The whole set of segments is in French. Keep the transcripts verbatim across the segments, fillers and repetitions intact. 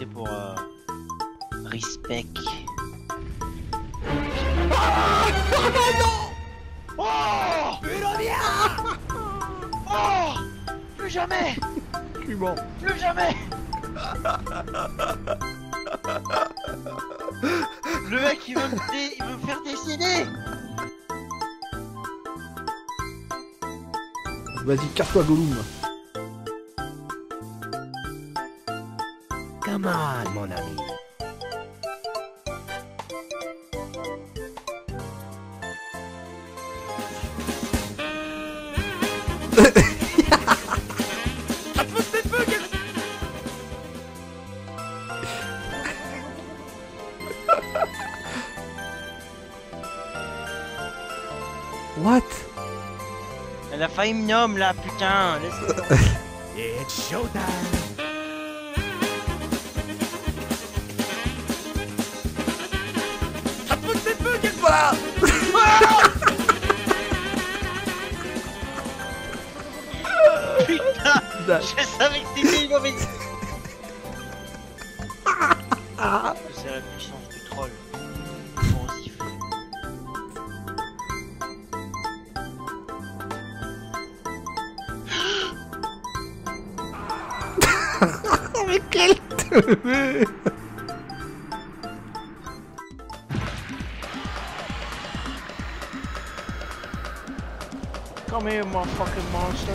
c'est pour euh, respect. Ah non. Oh, oh, plus jamais. Je suis mort. Plus jamais. Le mec il veut me, dé... il veut me faire décéder. Vas-y, carte-toi Gollum. Come on, mon ami. What? Elle a failli me nommer là, putain. Laisse-le. It's showtime. Voilà. Putain, je savais que c'était une mauvaise idée. C'est la puissance du troll. Corrosif. Mais quel teubé. Come here, motherfucking monster.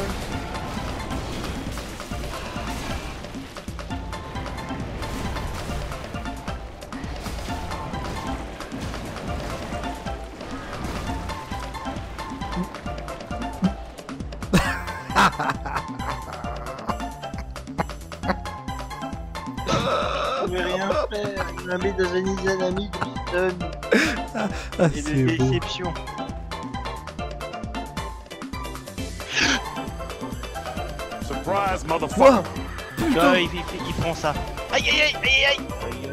Je vais rien faire, il m'a mis dans une dynamique de stun Ah, ah et de c'est beau. déception. Surprise, Quoi? motherfucker! Putain. Ah, ils, ils, ils font ça. Aïe aïe aïe aïe aïe.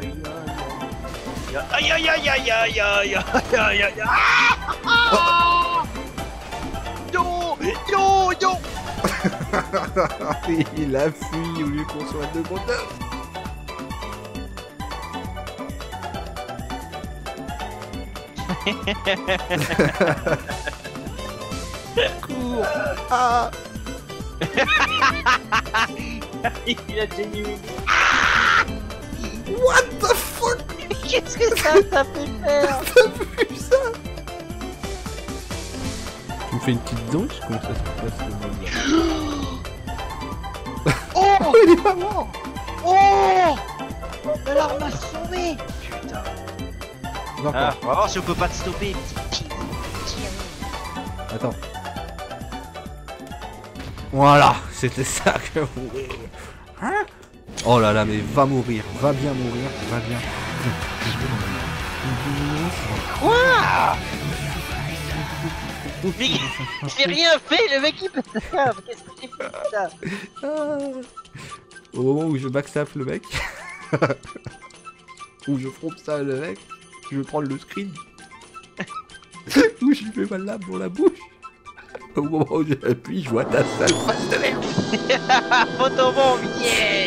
Aïe aïe aïe aïe aïe aïe aïe aïe aïe. Ah! Yo yo yo. Il a fui au lieu qu'on soit deux contre deux. Cours. Ah. Il a genuine. What the fuck? Qu'est-ce que ça t'a fait faire? T'as vu ça? Tu me fais une petite danse? Comment ça se passe le monde là? Oh, il est pas mort. oh, mais l'arme m'a sauvé. Putain. Encore. Ah, on va voir si on peut pas te stopper. Attends. Voilà, c'était ça que vous voulez. Hein? Oh là là, mais va mourir, va bien mourir, va bien. Quoi? J'ai rien fait, le mec il peut ça. Qu'est-ce que j'ai fait ça? Ah. Au moment où je backstab le mec, où je trompe ça le mec, je vais prendre le screen. Où je lui fais ma lame dans la bouche. Au moment où j'appuie, je vois ta sale face de merde. Photobombe, yeah.